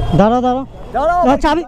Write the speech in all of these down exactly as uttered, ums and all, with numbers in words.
দাঁড়া দাঁড়া দাঁড়া চাবি।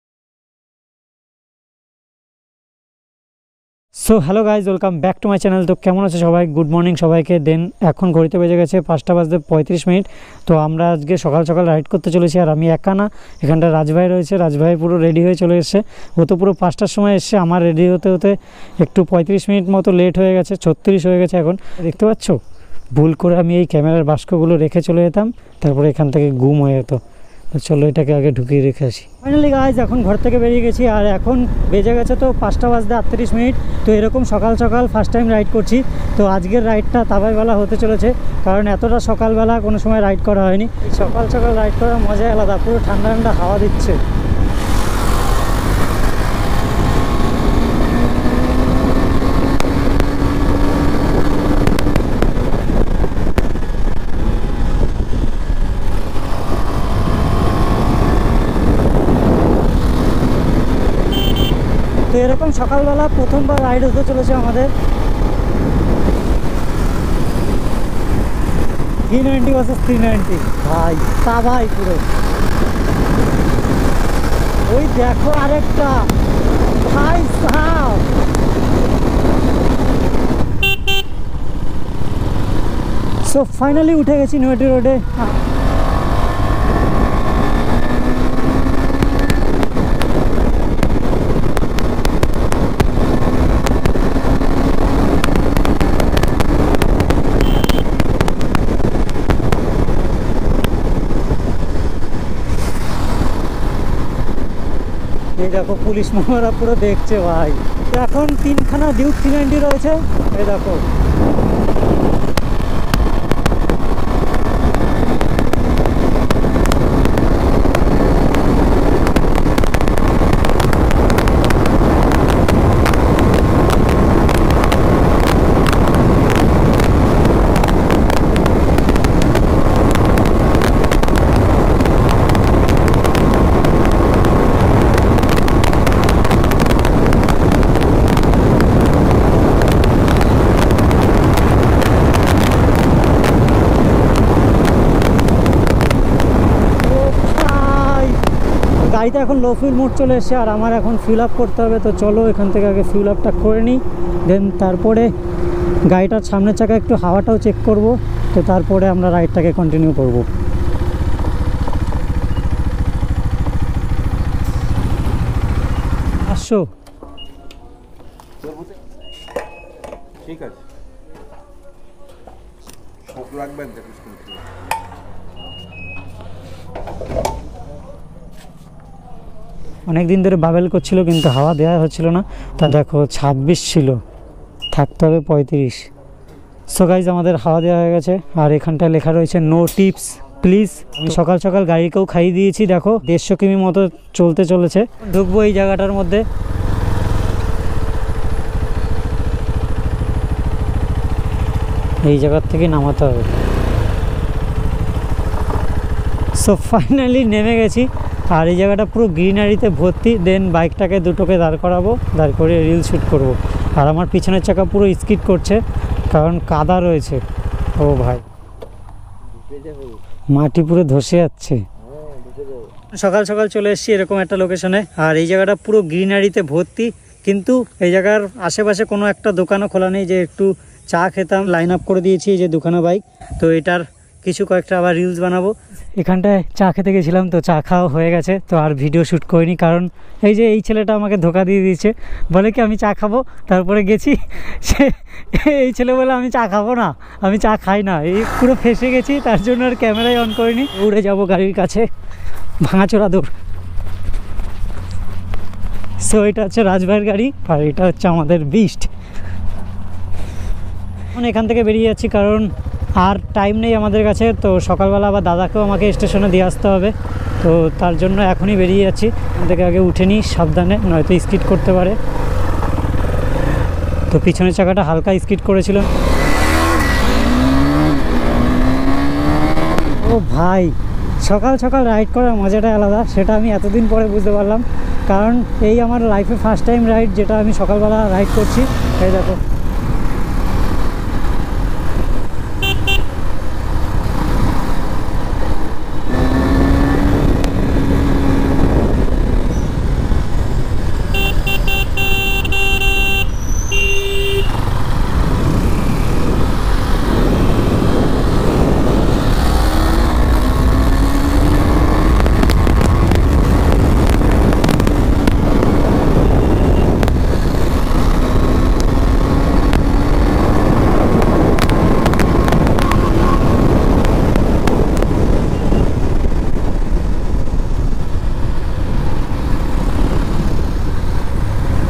So hello guys, welcome back to my channel. তো কেমন আছে সবাই? গুড মর্নিং সবাইকে। দেন এখন ঘড়িতে বেজে গেছে পাঁচটা বাজতে পঁয়ত্রিশ মিনিট। তো আমরা আজকে সকাল সকাল রাইড করতে চলেছি, আর আমি একা না, এখানটা রাজভাই রয়েছে। রাজভাই পুরো রেডি হয়ে চলে এসছে। ও তো পুরো পাঁচটার সময় এসছে, আমার রেডি হতে হতে একটু পঁয়ত্রিশ মিনিট মতো লেট হয়ে গেছে, ছত্রিশ হয়ে গেছে এখন। দেখতে পাচ্ছ, ভুল করে আমি এই ক্যামেরার বাস্কগুলো রেখে চলে যেতাম, তারপরে এখান থেকে গুম হয়ে যেত। তো চলো এটাকে আগে ঢুকিয়ে রেখে আসি। ফাইনালি গাইজ এখন ঘর থেকে বেরিয়ে গেছি, আর এখন বেজে গেছে তো পাঁচটা বাজতে আটত্রিশ মিনিট। তো এরকম সকাল সকাল ফার্স্ট টাইম রাইড করছি। তো আজকের রাইডটা তাবাইবেলা হতে চলেছে, কারণ এতটা সকালবেলা কোনো সময় রাইড করা হয়নি। সকাল সকাল রাইড করার মজাই আলাদা, পুরো ঠান্ডা ঠান্ডা হাওয়া দিচ্ছে। তো এরকম সকালবেলা প্রথমবার রাইড হতে চলেছে আমাদের। Three ninety versus three ninety ভাই, তা ভাই পুরো ওই দেখো আরেকটা ভাই সাহেব। সো ফাইনালি উঠে গেছি নয়টি রোডে। এই দেখো পুলিশ মামারা পুরো দেখছে ভাই। এখন তিনখানা ডিউক থ্রি নাইনটি রয়েছে, এই দেখো। গাড়িতে এখন লো ফিউল মোড চলে এসছে, আর আমার এখন ফিল আপ করতে হবে। তো চলো এখান থেকে আগে ফিল আপটা করে নিই, দেন তারপরে গাড়িটার সামনের চাকা একটু হাওয়াটাও চেক করব। তো তারপরে আমরা রাইডটাকে কন্টিনিউ করব। আসো, ঠিক আছে, শক লাগবেন দেখো। অনেক দিন ধরে বাবেল করছিল, কিন্তু হাওয়া দেওয়া হচ্ছিল না। তা দেখো ছাব্বিশ ছিল, থাকতে হবে পঁয়ত্রিশ। সো গাইজ আমাদের হাওয়া দেওয়া হয়ে গেছে, আর এখানটায় লেখা রয়েছে নো টিপস প্লিজ। আমি সকাল সকাল গাড়িকেও খাইয়ে দিয়েছি। দেখো দেড়শো কিমি মতো চলতে চলেছে। ঢুকবো এই জায়গাটার মধ্যে। এই জায়গার থেকে নামাতে হবে। সো ফাইনালি নেমে গেছি, আর এই জায়গাটা পুরো গ্রিনারিতে ভর্তি। দেন বাইকটাকে দুটোকে দাঁড় করাবো, দাঁড় করে রিল শ্যুট করব। আর আমার পিছনের চাকা পুরো স্কিড করছে, কারণ কাদা রয়েছে। ও ভাই, মাটি পুরো ধসে যাচ্ছে। সকাল সকাল চলে এসেছি এরকম একটা লোকেশনে, আর এই জায়গাটা পুরো গ্রিনারিতে ভর্তি। কিন্তু এই জায়গার আশেপাশে কোনো একটা দোকানও খোলা নেই যে একটু চা খেতাম। লাইন আপ করে দিয়েছি এই যে দুখানা বাইক। তো এটার কিছু কয়েকটা আবার রিলস বানাবো। এখানটায় চা খেতে গেছিলাম, তো চা খাওয়া হয়ে গেছে। তো আর ভিডিও শ্যুট করিনি, কারণ এই যে এই ছেলেটা আমাকে ধোকা দিয়ে দিয়েছে। বলে কি আমি চা খাবো, তারপরে গেছি, সে এই ছেলে বলে আমি চা খাবো না, আমি চা খাই না। এই পুরো ফেসে গেছি, তার জন্য আর ক্যামেরাই অন করিনি। উড়ে যাব গাড়ির কাছে, ভাঙাচোরা দৌড়। সো এটা হচ্ছে রাজভাইয়ের গাড়ি, আর এটা হচ্ছে আমাদের বিস্ট। এখন এখান থেকে বেরিয়ে যাচ্ছি, কারণ আর টাইম নেই আমাদের কাছে। তো সকালবেলা আবার দাদাকেও আমাকে স্টেশনে দিয়ে আসতে হবে। তো তার জন্য এখনই বেরিয়ে যাচ্ছি। এখান থেকে আগে উঠে নিই সাবধানে, নয়তো স্কিড করতে পারে। তো পিছনের চাকাটা হালকা স্কিড করেছিল। ও ভাই, সকাল সকাল রাইড করার মজাটাই আলাদা, সেটা আমি এতদিন পরে বুঝতে পারলাম। কারণ এই আমার লাইফে ফার্স্ট টাইম রাইড, যেটা আমি সকালবেলা রাইড করছি। এই দেখো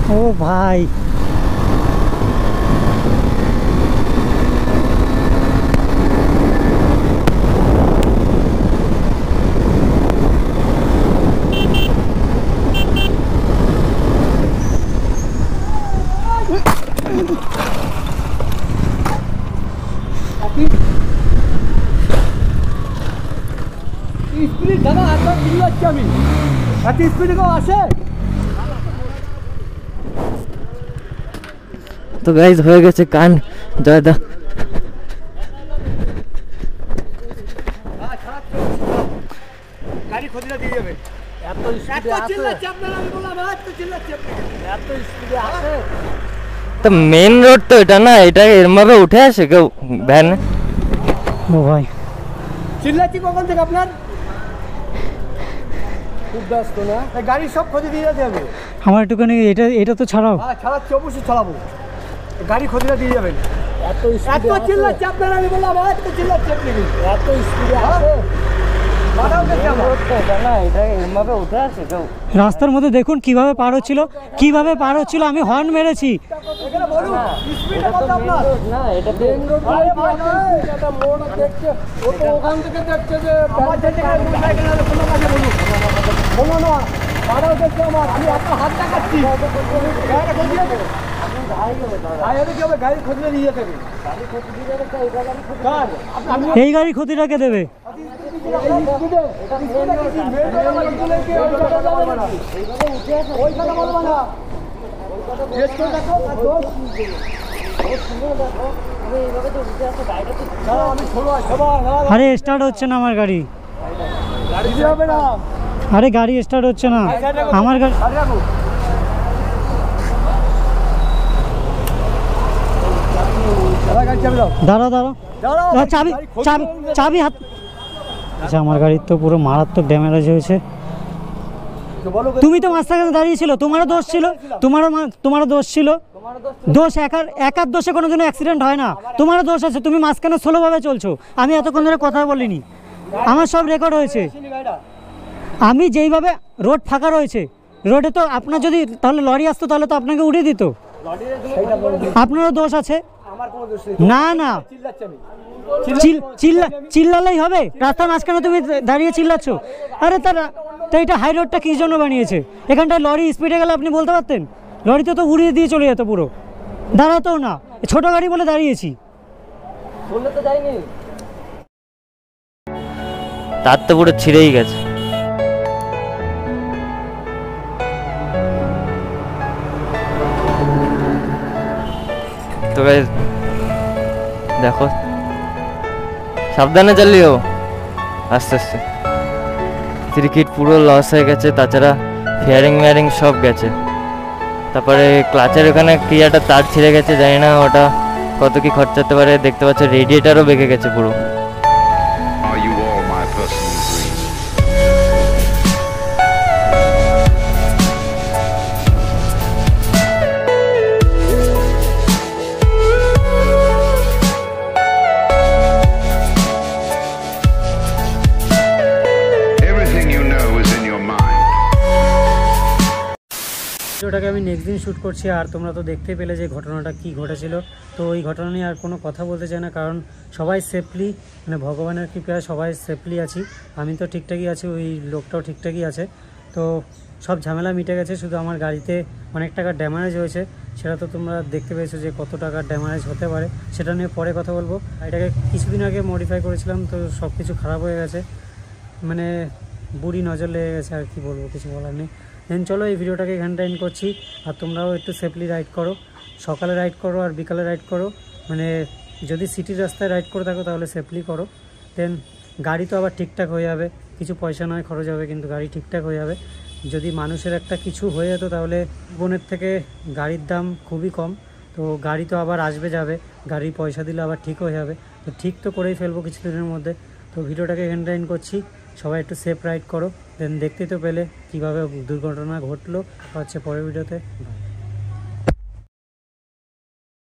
ও ভাই স্পিড দাদা একবার ফিরে যাচ্ছি আমি এত স্পিডে কেউ আসে তো গাইজ হয়ে গেছে কান জয়দা গাড়ি খতিটা দিয়ে যাবে এত স্পিডে চিল্লাচ্ছে আপনারা আমি বললাম এত চিল্লাচ্ছে এত স্পিডে আসে তো মেন রোড তো এটা না এটা এরমভাবে উঠে আসে কেউ ভ্যান ও ভাই চিল্লাচ্ছি কখন থেকে আপনার খুব ব্যস্ত না গাড়ি সব খতি দিয়ে যেতে হবে আমার একটুখানি এটা এটা তো ছাড়াও হ্যাঁ ছাড়াচ্ছি অবশ্যই ছাড়াবো গাড়ি খতিটা দিয়ে যাবেন এত এত চিল্লাচ্ছে আপনারা আমি বললাম এত চিল্লাচ্ছে আপনি এত স্পিডে আসে রাস্তার মধ্যে দেখুন কিভাবে পার হচ্ছিল কিভাবে পার হচ্ছিল আমি হর্ন মেরেছি এই গাড়ি ক্ষতিটাকে দেবে আরে স্টার্ট হচ্ছে না আমার গাড়ি আরে গাড়ি স্টার্ট হচ্ছে না আমার গাড়ি দাঁড়া দাঁড়া চাবি চাবি চাবি হাত আচ্ছা আমার গাড়ির তো পুরো মারাত্মক ড্যামেজ হয়েছে তুমি তো মাঝখানে দাঁড়িয়েছিল তোমারও দোষ ছিল তোমারও তোমারও দোষ ছিল দোষ একার একার দোষে কোনোদিনও অ্যাক্সিডেন্ট হয় না তোমারও দোষ আছে তুমি মাঝখানে স্লোভাবে চলছো আমি এতক্ষণ ধরে কথা বলিনি আমার সব রেকর্ড হয়েছে আমি যেইভাবে রোড ফাঁকা রয়েছে রোডে তো আপনার যদি তাহলে লরি আসতো তাহলে তো আপনাকে উড়িয়ে দিত আপনারও দোষ আছে না না চিল্লা চিল্লালেই হবে রাস্তার মাঝখানে তুমি দাঁড়িয়ে চিল্লাচ্ছ আরে তারা তো এটা হাই রোডটা কী জন্য বানিয়েছে এখানটায় লরি স্পিডে গেলে আপনি বলতে পারতেন লরিতে তো উড়িয়ে দিয়ে চলে যেত পুরো দাঁড়াতেও না ছোট গাড়ি বলে দাঁড়িয়েছি তার তো পুরো ছিঁড়েই গেছে তো দেখো সাবধানে চালিও আস্তে আস্তে ক্রিকেট পুরো লস হয়ে গেছে তাছাড়া ফেয়ারিং মেয়ারিং সব গেছে তারপরে ক্লাচের ওখানে কি একটা তার ছিঁড়ে গেছে জানি না ওটা কত কি খরচা হতে পারে দেখতে পাচ্ছ রেডিয়েটারও বেঁকে গেছে পুরো ভিডিওটাকে আমি নেক্সট দিন শ্যুট করছি আর তোমরা তো দেখতেই পেলে যে ঘটনাটা কি ঘটেছিল তো এই ঘটনা নিয়ে আর কোনো কথা বলতে চাই না কারণ সবাই সেফলি মানে ভগবানের কৃপায় সবাই সেফলি আছি আমি তো ঠিকঠাকই আছি ওই লোকটাও ঠিকঠাকই আছে তো সব ঝামেলা মিটে গেছে শুধু আমার গাড়িতে অনেক টাকার ড্যামেজ হয়েছে সেটা তো তোমরা দেখতে পেয়েছো যে কত টাকার ড্যামেজ হতে পারে সেটা নিয়ে পরে কথা বলবো এটাকে কিছুদিন আগে মডিফাই করেছিলাম তো সব কিছু খারাপ হয়ে গেছে মানে বুড়ি নজর লেগে গেছে আর কি বলবো কিছু বলার নেই দেন চলো এই ভিডিওটাকে এখানটা এন্ড করছি আর তোমরাও একটু সেফলি রাইড করো সকালে রাইড করো আর বিকালে রাইড করো মানে যদি সিটির রাস্তায় রাইড করে থাকো তাহলে সেফলি করো দেন গাড়ি তো আবার ঠিকঠাক হয়ে যাবে কিছু পয়সা নয় খরচ হবে কিন্তু গাড়ি ঠিকঠাক হয়ে যাবে যদি মানুষের একটা কিছু হয়ে যেত তাহলে জীবনের থেকে গাড়ির দাম খুবই কম তো গাড়ি তো আবার আসবে যাবে গাড়ি পয়সা দিলে আবার ঠিক হয়ে যাবে তো ঠিক তো করেই ফেলবো কিছুদিনের মধ্যে তো ভিডিওটাকে এখানটা এন্ড করছি সবাই একটু সেফ রাইড করো দেন দেখতেই তো পেলে কীভাবে দুর্ঘটনা ঘটলো হচ্ছে পরের ভিডিওতে।